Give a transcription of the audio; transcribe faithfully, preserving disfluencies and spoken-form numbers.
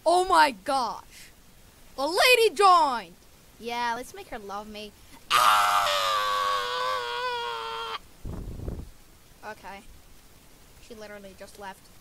Oh my gosh. A lady joined. Yeah, let's make her love me. Okay. She literally just left.